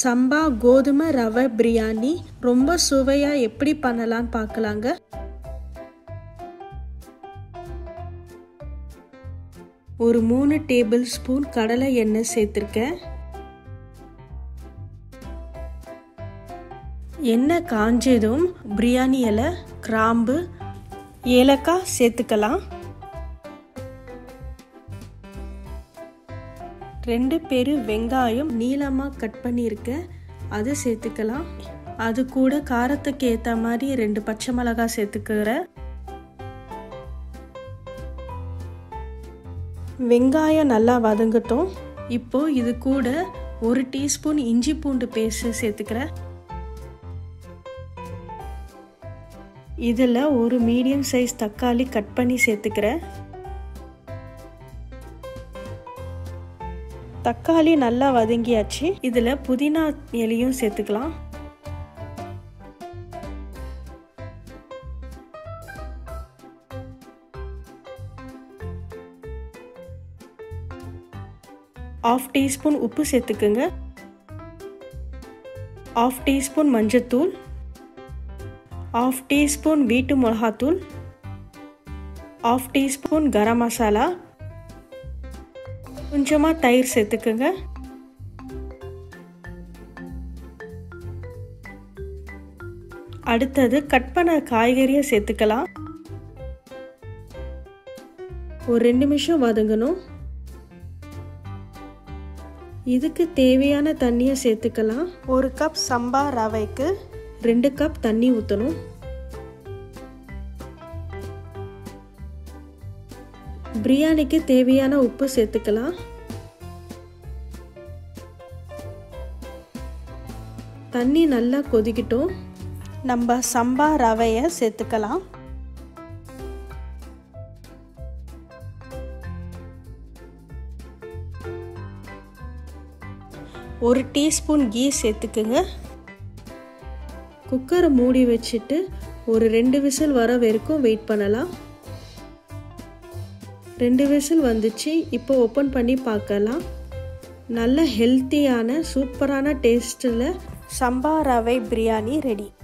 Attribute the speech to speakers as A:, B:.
A: சம்பா கோதுமை ரவை பிரியாணி ரொம்ப சுவையாக எப்படி பண்ணலான்னு பார்க்கலாங்க. ஒரு 3 டேபிள் ஸ்பூன் கடலை எண்ணெய் சேர்த்துருக்கேன். எண்ணெய் காஞ்சதும் பிரியாணி இலை, கிராம்பு, ஏலக்காய் சேர்த்துக்கலாம். 2 பெரு வெங்காயம் நீளமாக கட் பண்ணியிருக்கேன், அது சேர்த்துக்கலாம். அது கூட காரத்துக்கு ஏற்ற மாதிரி 2 பச்சை மிளகாய் சேர்த்துக்கிறேன். வெங்காயம் நல்லா வதங்கட்டும். இப்போ இது கூட 1 டீஸ்பூன் இஞ்சி பூண்டு பேஸ்ட் சேர்த்துக்கிறேன். இதில் ஒரு மீடியம் சைஸ் தக்காளி கட் பண்ணி சேர்த்துக்கிறேன். தக்காளி நல்லா வதங்கியாச்சு. இதில் புதினா இலையும் சேர்த்துக்கலாம். ½ டீஸ்பூன் உப்பு சேர்த்துக்குங்க. ½ டீஸ்பூன் மஞ்சத்தூள், ½ டீஸ்பூன் வீட்டு மிளகாத்தூள், ½ டீஸ்பூன் கரம் மசாலா, கொஞ்சமாக தயிர் சேர்த்துக்குங்க. அடுத்தது கட் பண்ண காய்கறியை சேர்த்துக்கலாம். ஒரு 2 நிமிஷம் வதங்கணும். இதுக்கு தேவையான தண்ணியை சேர்த்துக்கலாம். 1 கப் சம்பா ரவைக்கு 2 கப் தண்ணி ஊற்றணும். பிரியாணிக்கு தேவையான உப்பு சேர்த்துக்கலாம். தண்ணி நல்லா கொதிக்கட்டும். நம்ம சம்பா ரவையை சேர்த்துக்கலாம். ஒரு டீஸ்பூன் கீ சேர்த்துக்குங்க. குக்கரை மூடி வச்சுட்டு ஒரு 2 விசில் வர வரைக்கும் வெயிட் பண்ணலாம். 2 விசில் வந்துச்சு. இப்போ ஓப்பன் பண்ணி பார்க்கலாம். நல்ல ஹெல்த்தியான சூப்பரான டேஸ்ட்டில் சம்பா ரவை பிரியாணி ரெடி.